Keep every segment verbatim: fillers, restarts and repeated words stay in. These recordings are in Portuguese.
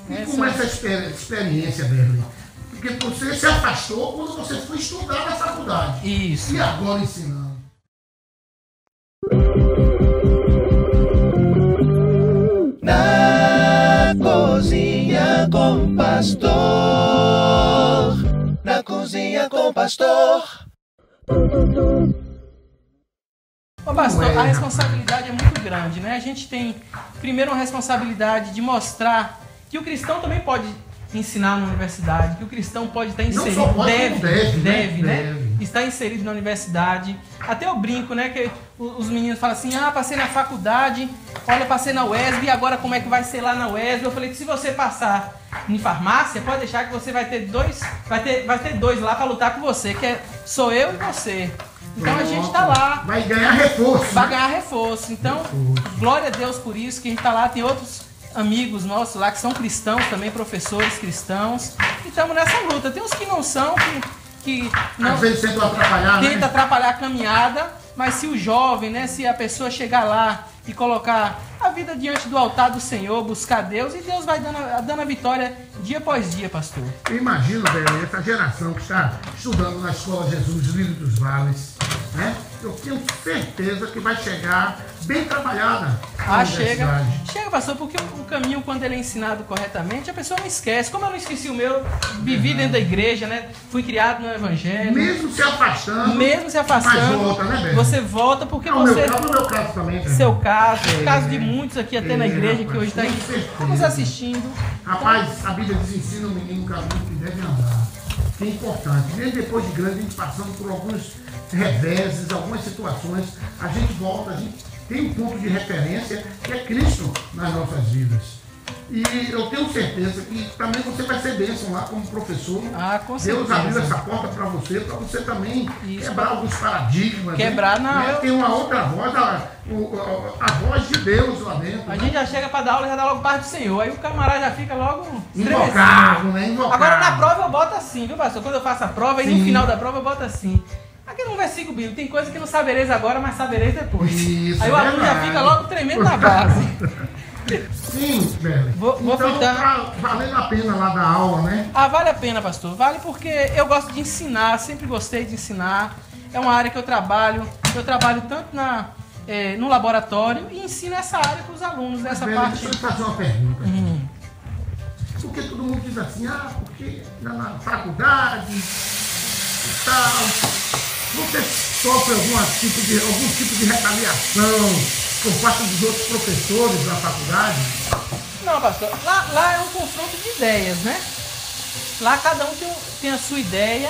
E essa... como essa experiência, Berlim? Porque você se afastou quando você foi estudar na faculdade. Isso. E agora ensinando. Na cozinha com pastor. Na cozinha com pastor. Ô pastor, a responsabilidade é muito grande, né? A gente tem, primeiro, uma responsabilidade de mostrar que o cristão também pode ensinar na universidade, que o cristão pode estar inserido, Não só pode, deve, deve, deve, né? né? Deve. Estar inserido na universidade. Até eu brinco, né? Que os meninos falam assim, ah, passei na faculdade, olha, passei na U E S B, e agora como é que vai ser lá na U E S B? Eu falei que se você passar em farmácia, pode deixar que você vai ter dois, vai ter, vai ter dois lá para lutar com você, que é, sou eu e você. Então a gente tá lá. Vai ganhar reforço. Vai ganhar reforço. Então, reforço. Glória a Deus por isso, que a gente tá lá. Tem outros amigos nossos lá que são cristãos também, professores cristãos. E estamos nessa luta. Tem uns que não são, que, que não, às vezes tentam atrapalhar, tenta né? atrapalhar a caminhada. Mas se o jovem, né, se a pessoa chegar lá e colocar a vida diante do altar do Senhor, buscar Deus, e Deus vai dando, dando a vitória dia após dia, pastor. Eu imagino, velho, essa geração que está estudando na Escola Jesus Lírio dos Vales, né? Eu tenho certeza que vai chegar bem trabalhada. Ah, chega. Chega, pastor, porque o, o caminho, quando ele é ensinado corretamente, a pessoa não esquece. Como eu não esqueci o meu, vivi dentro da igreja, né? Fui criado no Evangelho. Mesmo se afastando. Mesmo se afastando. Mas volta, né, Berlim? Você volta porque não, você... Meu caso, meu caso também, Berlim. Seu caso, é, o caso de muitos aqui até é, na igreja, rapaz, que hoje está aí nos assistindo. Rapaz, a Bíblia diz, ensina o menino o caminho que deve andar. Que é importante. Mesmo depois de grande, a gente passando por alguns reveses, algumas situações, a gente volta, a gente tem um ponto de referência que é Cristo nas nossas vidas. E eu tenho certeza que também você vai ser bênção lá como professor. Ah, com certeza. Deus abriu essa porta para você, para você também Isso. quebrar alguns paradigmas. Quebrar, né? não. Eu... Tem uma outra voz, a, a, a voz de Deus lá dentro. A né? gente já chega para dar aula e já dá logo parte do Senhor. Aí o camarada já fica logo invocado, né? Invocado. Agora na prova eu boto assim, viu, pastor? Quando eu faço a prova, e no final da prova eu boto assim. Aqui num versículo bíblico, tem coisa que não sabereis agora, mas sabereis depois. Isso, aí o aluno já fica logo tremendo na base. Sim, Berlim. Vou, vou então, fritar. Tá valendo a pena lá dar aula, né? Ah, vale a pena, pastor. Vale porque eu gosto de ensinar, sempre gostei de ensinar. É uma área que eu trabalho. Eu trabalho tanto na, é, no laboratório e ensino essa área para os alunos, nessa Berlim, parte. deixa eu fazer uma pergunta. Hum. Porque todo mundo diz assim, ah, porque na faculdade e tal, você sofre algum tipo de, algum tipo de retaliação por parte dos outros professores da faculdade? Não, pastor. Lá, lá é um confronto de ideias, né? Lá cada um tem, tem a sua ideia.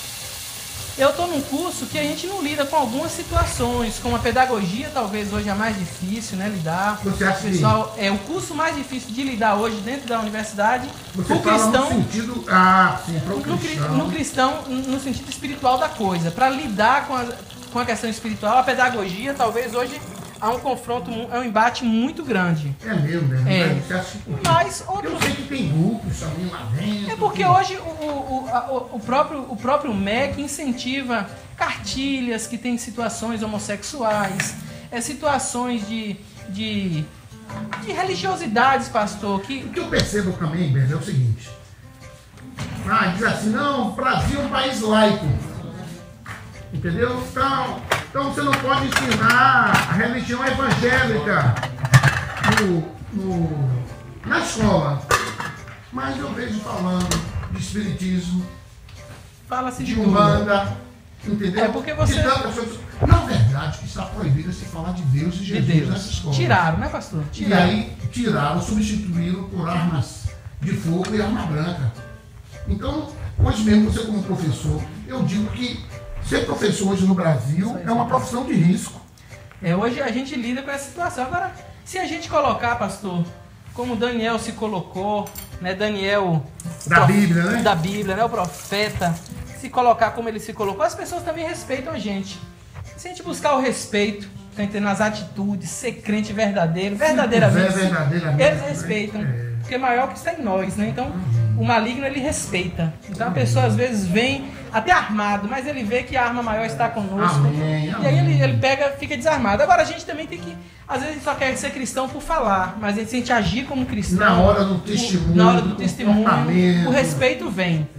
Eu estou num curso que a gente não lida com algumas situações, como a pedagogia, talvez hoje é mais difícil, né, lidar. Você acha que pessoal, é o curso mais difícil de lidar hoje dentro da universidade. Você o fala cristão, no sentido, ah, sim, pro no, cristão. no cristão, no sentido espiritual da coisa. Para lidar com a, com a questão espiritual, a pedagogia, talvez hoje há um confronto, é um embate muito grande. É mesmo, né? É. Você acha que... Mas outros... Eu sei que tem grupos também lá dentro. É porque que... hoje o, o, a, o, próprio, o próprio M E C incentiva cartilhas que tem situações homossexuais, é, situações de, de, de religiosidades, pastor. Que... O que eu percebo também, Berlim, é o seguinte. Ah, diz assim, não, o Brasil é um país laico. Entendeu? Então, então você não pode ensinar a religião evangélica no, no, na escola. Mas eu vejo falando de espiritismo, fala-se de, de umbanda, entendeu? É porque você... Na verdade, está proibido se falar de Deus e Jesus de Deus. nessa escola. Tiraram, né, pastor? Tiraram. E aí tiraram, substituíram por armas de fogo e arma branca. Então, hoje mesmo você como professor, eu digo que ser professor hoje no Brasil é uma profissão de risco. É, hoje a gente lida com essa situação. Agora, se a gente colocar, pastor, como Daniel se colocou, né, Daniel da prof... Bíblia, né? Da Bíblia, né, o profeta, se colocar como ele se colocou, as pessoas também respeitam a gente. Se a gente buscar o respeito, tá entendendo, nas atitudes, ser crente verdadeiro, verdadeiramente, sim, verdadeiramente eles respeitam. É. Porque é maior que está em nós, né? Então, o maligno, ele respeita. Então, a pessoa às vezes vem até armado, mas ele vê que a arma maior está conosco. Amém, e amém. aí ele, ele pega, fica desarmado. Agora a gente também tem que, às vezes a gente só quer ser cristão por falar, mas a gente, se a gente agir como cristão, Na hora do testemunho, o, na hora do do testemunho, comportamento. o respeito vem.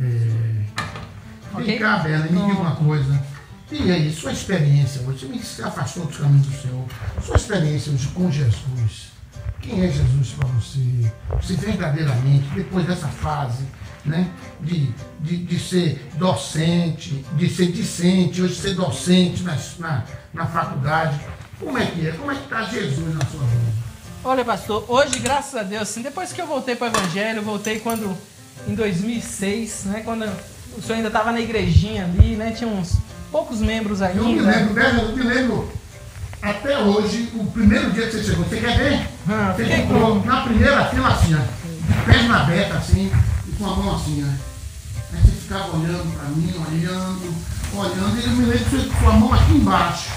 É. Ok? Vem cá, Bela, me diga uma coisa. E aí, sua experiência, você me afastou dos caminhos do Senhor. Sua experiência hoje com Jesus. Quem é Jesus para você? Você verdadeiramente, depois dessa fase, né, de, de, de ser docente, de ser discente, hoje ser docente na, na, na faculdade, como é que é? Como é que está Jesus na sua vida? Olha, pastor, hoje, graças a Deus, assim, depois que eu voltei para o Evangelho, eu voltei quando, em dois mil e seis, né, quando o senhor ainda estava na igrejinha ali, né, tinha uns poucos membros ainda. Eu me lembro, Bela, eu me lembro até hoje, o primeiro dia que você chegou, você quer ver? Ah, Você fiquei ficou na primeira fila assim, ó, de perna aberta assim, e com a mão assim, ó. Aí você ficava olhando para mim, olhando, olhando, e eu me lembro que você com a mão aqui embaixo.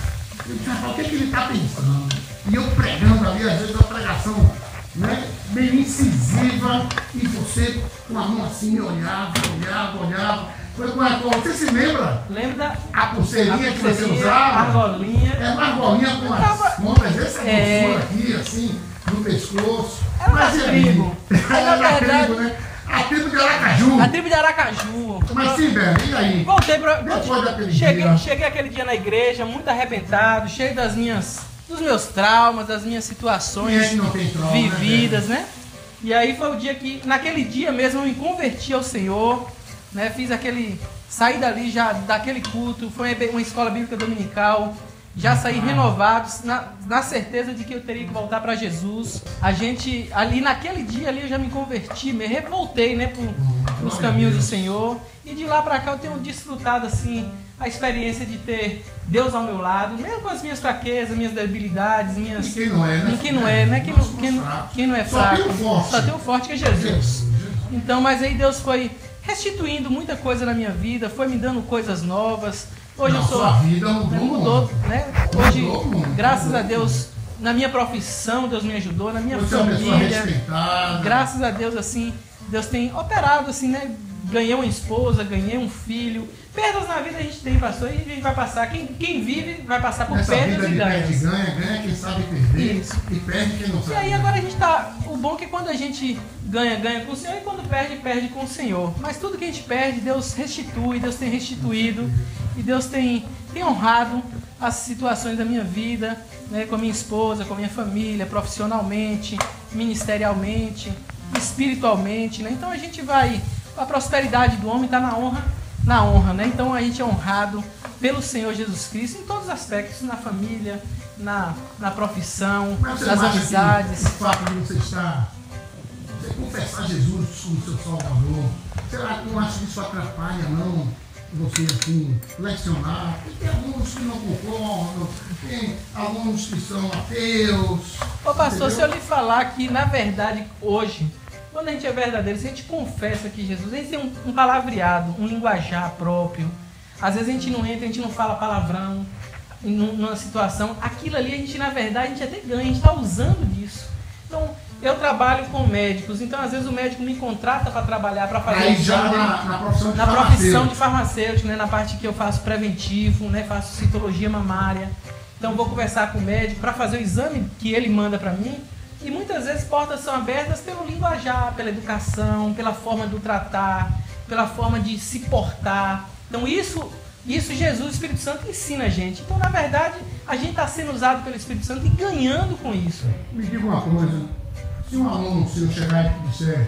Eu disse, rapaz, o que, é que ele está pensando? E eu pregando ali, às vezes, a pregação, né, bem incisiva, e você com a mão assim, me olhava, olhava, olhava. Foi com a qual? Você se lembra? Lembra A pulseirinha a que você pulseirinha, usava? a argolinha. É uma argolinha com as Tava- pontas dessa É. grossura aqui, assim, no pescoço. Era Mas da e aí? tribo. Era Na da verdade- tribo, né? A tribo de Aracaju. A tribo de Aracaju. Mas sim, velho, e aí? Voltei pra. Depois daquele cheguei, dia. cheguei aquele dia na igreja, muito arrebentado, cheio das minhas, dos meus traumas, das minhas situações Quem é que não tem trauma, né, vividas, né? E aí foi o dia que, naquele dia mesmo, eu me converti ao Senhor, né? Fiz aquele. Saí dali já daquele culto, foi uma escola bíblica dominical. Já saí renovado, na, na certeza de que eu teria que voltar para Jesus. A gente, ali naquele dia ali eu já me converti, me revoltei, né, para os caminhos do Senhor. E de lá para cá eu tenho desfrutado assim a experiência de ter Deus ao meu lado, mesmo com as minhas fraquezas, minhas debilidades, minhas. E quem não é, né? E quem não é, né? Quem não, quem não, quem não é Só fraco. tem o forte. Só tem o forte que é Jesus. Então, mas aí Deus foi restituindo muita coisa na minha vida, foi me dando coisas novas. Hoje Não, eu sou. sua vida mudou né, mudou, muito. né? Hoje, Mudou muito, graças mudou a Deus, na minha profissão, Deus me ajudou, na minha Você é uma pessoa família. respeitada. Graças a Deus, assim, Deus tem operado, assim, né? Ganhei uma esposa, ganhei um filho. Perdas na vida a gente tem, pastor, e a gente vai passar. Quem, quem vive vai passar por Nessa perdas vida e de ganhos. perde e ganha, ganha quem sabe perder. Isso. E perde quem não sabe. E aí agora a gente tá. O bom é que quando a gente ganha, ganha com o Senhor, e quando perde, perde com o Senhor. Mas tudo que a gente perde, Deus restitui, Deus tem restituído. E Deus tem, tem honrado as situações da minha vida, né, com a minha esposa, com a minha família, profissionalmente, ministerialmente, espiritualmente, né? Então a gente vai. A prosperidade do homem está na honra, na honra, né? Então a gente é honrado pelo Senhor Jesus Cristo em todos os aspectos, na família, na, na profissão, Mas você nas não acha amizades. que o fato de você estar, você confessar Jesus como seu Salvador, será que não acha que isso atrapalha, não, você assim, lecionar? Porque tem alunos que não concordam, tem alunos que são ateus. Ô pastor, entendeu? se eu lhe falar que na verdade hoje, quando a gente é verdadeiro, se a gente confessa que Jesus, a gente tem um, um palavreado, um linguajar próprio. Às vezes a gente não entra, a gente não fala palavrão em um- numa situação. Aquilo ali a gente, na verdade, a gente até ganha, a gente está usando disso. Então, eu trabalho com médicos, então às vezes o médico me contrata para trabalhar, para fazer Aí o já exame dele. na, na profissão de Na farmacêutico. profissão de farmacêutico, né, na parte que eu faço preventivo, né, faço citologia mamária. Então vou conversar com o médico para fazer o exame que ele manda para mim. E muitas vezes portas são abertas pelo linguajar, pela educação, pela forma do tratar, pela forma de se portar. Então isso, isso Jesus, o Espírito Santo, ensina a gente. Então, na verdade, a gente está sendo usado pelo Espírito Santo e ganhando com isso. Me diga uma coisa, se um aluno seu chegar e disser,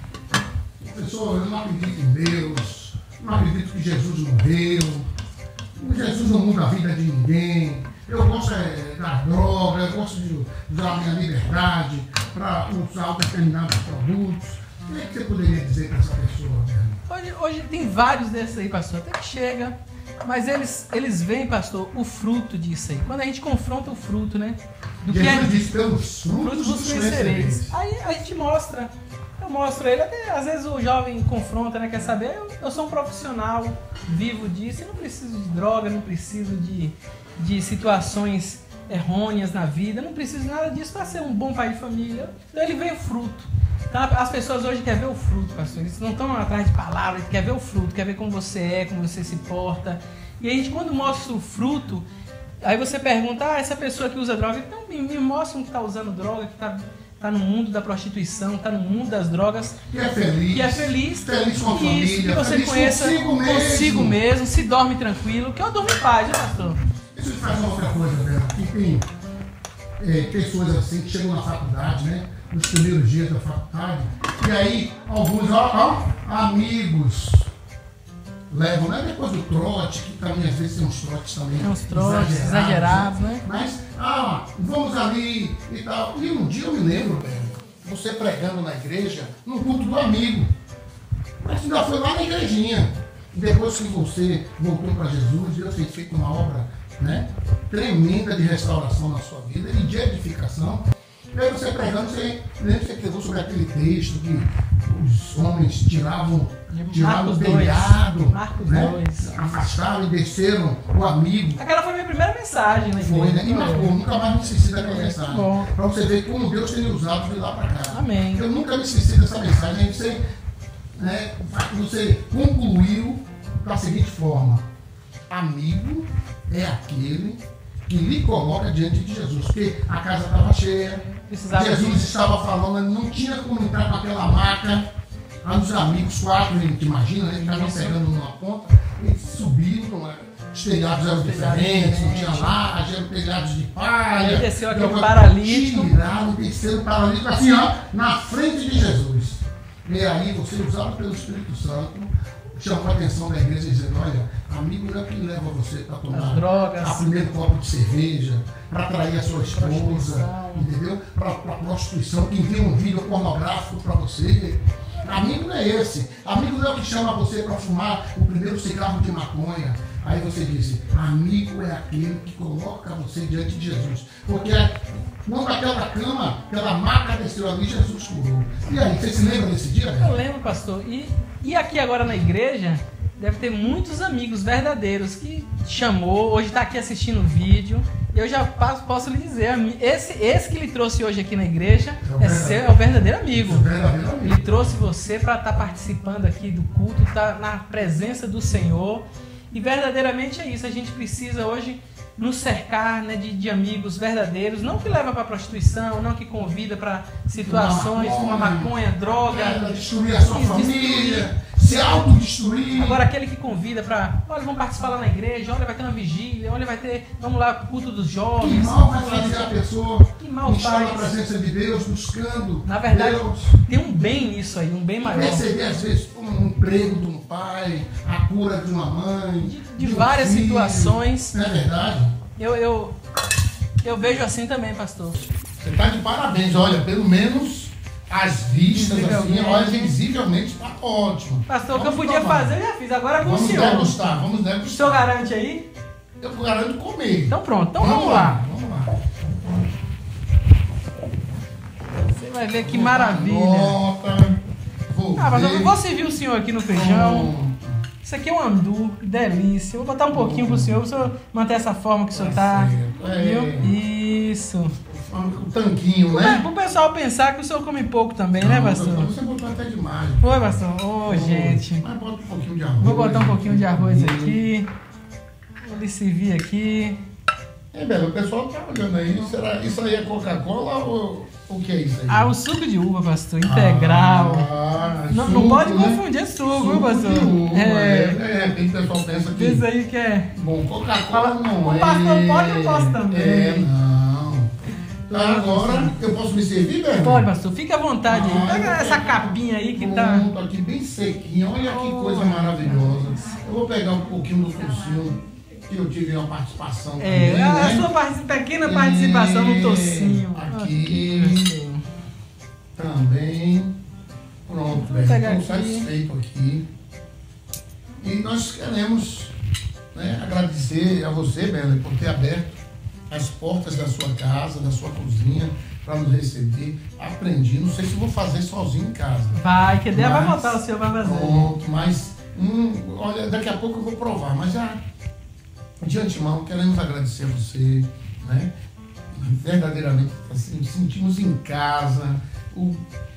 professor, eu não acredito em Deus, não acredito que Jesus morreu, Jesus não muda a vida de ninguém, eu gosto é, da droga, eu gosto de usar a minha liberdade para usar determinados produtos, o que é que você poderia dizer para essa pessoa, Bernardo? Hoje, hoje tem vários desses aí, pastor, até que chega, mas eles, eles veem, pastor, o fruto disso aí. Quando a gente confronta o fruto, né? Do que é Jesus disse, pelos frutos frutos dos dos conhecereis. conhecereis. Aí a gente mostra, eu mostro ele, até às vezes o jovem confronta, né? Quer saber? Eu, eu sou um profissional, vivo disso, eu não preciso de droga, não preciso de, de situações errôneas na vida, não preciso de nada disso para ser um bom pai de família. Então ele vê o fruto. Então, as pessoas hoje querem ver o fruto, pastor. Eles não estão atrás de palavras, eles querem ver o fruto, querem ver como você é, como você se porta. E a gente, quando mostra o fruto, aí você pergunta, ah, essa pessoa que usa droga, então me, me mostra um que está usando droga, que está tá no mundo da prostituição, está no mundo das drogas. Que é feliz. Que é feliz. Feliz com a isso, família. que você feliz conheça consigo mesmo. consigo mesmo, se dorme tranquilo, que eu durmo em paz, né, pastor? Deixa eu te fazer outra coisa, Bela. Que tem é, pessoas assim que chegam na faculdade, né? Nos primeiros dias da faculdade. E aí, alguns, ó, ó, amigos levam, né? Depois do trote, que também às vezes tem uns trotes também. Tem uns trotes exagerados, exagerados né? Mas, ah, vamos ali e tal. E um dia eu me lembro, Bela, você pregando na igreja, no culto do amigo. Mas ainda foi lá na igrejinha. Depois que você voltou para Jesus, Deus tem feito uma obra, né, tremenda de restauração na sua vida e de edificação. E aí você pregando, você, você pregou sobre aquele texto que os homens tiravam, tiravam o telhado, né, afastaram e desceram o amigo. Aquela foi a minha primeira mensagem, né? Foi, né? E marcou, nunca mais me esqueci daquela mensagem. Para você ver como Deus tem me usado de lá para cá. Amém. Eu nunca me esqueci dessa mensagem. Aí você, né, você concluiu da seguinte forma: amigo é aquele que lhe coloca diante de Jesus, porque a casa estava cheia, Precisava Jesus de... estava falando, não tinha como entrar com aquela maca. Aí os amigos, quatro, a gente imagina, né, estavam pegando numa ponta, eles subiram, né, os telhados eram diferentes, não tinha laje, eram telhados de palha. Aí desceu aquele paralítico. Tiraram, desceram o paralítico assim, ó, na frente de Jesus. E aí você, usado pelo Espírito Santo, chamou a atenção da igreja dizendo, olha, amigo não é quem leva você para tomar drogas, a primeiro copo de cerveja, para trair a sua esposa, entendeu? Para a prostituição, quem tem um vídeo pornográfico para você. Amigo não é esse. Amigo não é o que chama você para fumar o primeiro cigarro de maconha. Aí você disse, amigo é aquele que coloca você diante de Jesus. Porque quando aquela cama, aquela maca desceu ali, Jesus curou. E aí, você se lembra desse dia? Eu lembro, pastor. E, e aqui agora na igreja, deve ter muitos amigos verdadeiros que chamou, hoje está aqui assistindo o vídeo. Eu já passo, posso lhe dizer, esse, esse que ele trouxe hoje aqui na igreja é, é, seu, é o verdadeiro amigo. É o verdadeiro amigo. Ele trouxe você para estar tá participando aqui do culto, estar tá na presença do Senhor. E verdadeiramente é isso, a gente precisa hoje nos cercar, né, de, de amigos verdadeiros, não que leva para prostituição, não que convida para situações como a maconha, droga, é, destruir a sua família, se autodestruir. Agora aquele que convida para, olha, vamos participar lá na igreja, olha, vai ter uma vigília, olha, vai ter, vamos lá pro culto dos jovens. Que mal vai fazer a pessoa que mal estar faz. na presença de Deus, buscando Na verdade, Deus. Tem um bem nisso aí, um bem maior. Receber às vezes um emprego de um pai, a cura de uma mãe, de, de, de um várias filho. situações. Não é verdade? Eu, eu, eu vejo assim também, pastor. Você está de parabéns, olha, pelo menos as vistas assim, olha, visivelmente está ótimo. Pastor, o que eu Vamos podia tomar. fazer, eu já fiz. Agora com o Vamos senhor. degustar, vamos O degustar. senhor garante aí? Eu garanto comer. Então pronto, então vamos, vamos lá. lá. Vamos lá. Você vai ver que maravilha. Nota, vou ah, mas ver. eu vou servir o senhor aqui no feijão. Pronto. Isso aqui é um andu, que delícia. Eu vou botar um pouquinho pro senhor, pro senhor manter essa forma que o senhor tá. É. Isso. Um tanquinho, né? Pro pessoal pensar que o senhor come pouco também, né, pastor? Você botou até demais. Oi, pastor. Ô, oh, gente. Mas bota um pouquinho de arroz. Vou botar um pouquinho de arroz aqui. Vou lhe servir aqui. É, Bela, o pessoal tá olhando aí. Será, isso aí é Coca-Cola ou o que é isso aí? Ah, o suco de uva, pastor, integral. Ah, não, suco, não pode né? confundir suco, Suco viu, pastor? de uva, é, é, é, tem pessoal pensa que... Isso aí que é... Bom, Coca-Cola não o é... O pastor pode, eu posso também. É, não. Agora, eu posso me servir, Bela? Pode, pastor, fica à vontade aí. Ah, Pega essa pegar. capinha aí que Pronto, tá... aqui bem sequinha. Olha que Oh. coisa maravilhosa. Eu vou pegar um pouquinho do tocinho, que eu tive uma participação É, também, a né? sua partici- pequena participação no tocinho. Aqui. Ok, Também. Pronto, Vou velho. pegar Estou aqui. satisfeito aqui. E nós queremos, né, agradecer a você, Bela, por ter aberto as portas da sua casa, da sua cozinha, para nos receber. Aprendi, não sei se vou fazer sozinho em casa. Vai, que ideia vai Mas- botar, o senhor vai fazer. Pronto, mas hum, olha, daqui a pouco eu vou provar, mas já de antemão queremos agradecer a você, né? Verdadeiramente assim, sentimos em casa, o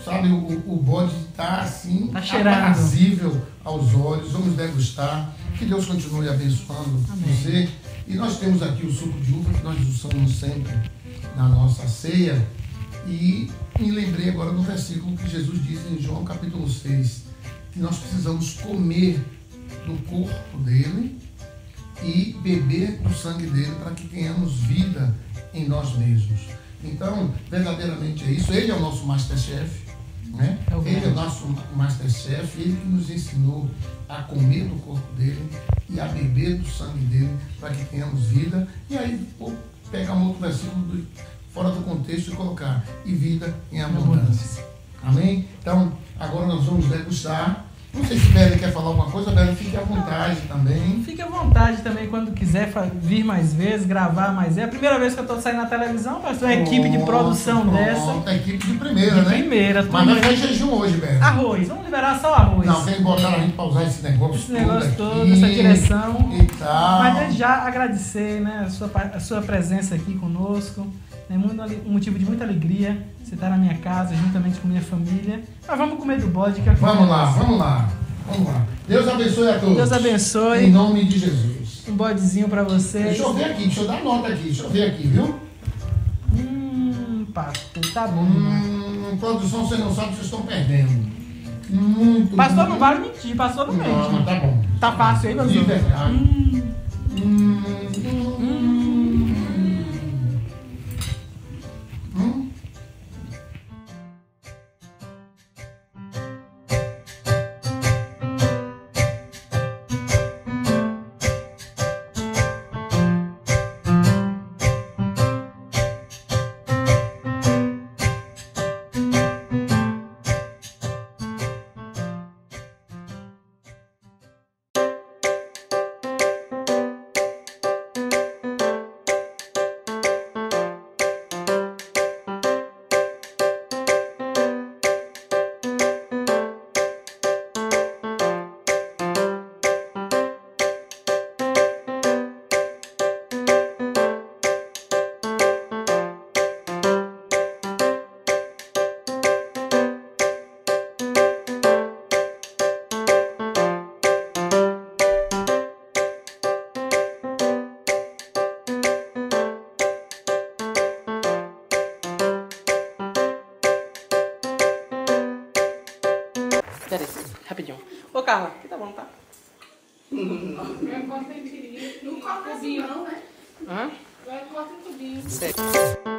sabe, o, o bode está assim, Tá cheirando. aprazível aos olhos. Vamos degustar. Que Deus continue abençoando Amém. você. E nós temos aqui o suco de uva que nós usamos sempre na nossa ceia. E me lembrei agora do versículo que Jesus diz em João capítulo seis, que nós precisamos comer do corpo dele e beber do sangue dele para que tenhamos vida em nós mesmos. Então, verdadeiramente é isso. Ele é o nosso Masterchef, né? É o Ele é o grande. nosso Masterchef, ele que nos ensinou a comer do corpo dele e a beber do sangue dele para que tenhamos vida. E aí, pô, pegar um outro versículo do, fora do contexto e colocar e vida em abundância. Amém? Então, agora nós vamos degustar. Não sei se Beli quer falar alguma coisa, Beli, fique à vontade também. Fique à vontade também quando quiser fa- vir mais vezes, gravar mais vezes. É a primeira vez que eu estou saindo na televisão, pastor. Uma equipe de produção Pronto, dessa. A equipe de primeira, De né? primeira, Mas nós tudo. faz jejum hoje, Beli. Arroz, vamos liberar só o arroz. Não, tem que botar a gente para usar esse negócio Esse negócio todo, todo, aqui, essa direção. E tal. Mas desde já agradecer, né, a sua, pa- a sua presença aqui conosco. É muito, ale- um motivo de muita alegria você estar na minha casa, juntamente com minha família. Mas vamos comer do bode que é o que Vamos lá, merece. vamos lá. Vamos lá. Deus abençoe a todos. Deus abençoe. Em nome de Jesus. Um bodezinho pra vocês. Deixa eu ver aqui, deixa eu dar nota aqui, deixa eu ver aqui, viu? Hum, pastor, tá bom demais. Hum, produção, você não sabe, vocês estão perdendo. Muito Pastor muito. não vale mentir, pastor não Não, mas mente. tá bom. Tá fácil aí, De pastor? verdade. Hum, Hum, hum, hum. Pera aí, rapidinho. Ô, Carla, aqui tá bom, tá? Vai cortar em cubinho, não, né? Hã? Vai cortar em cubinho. Certo.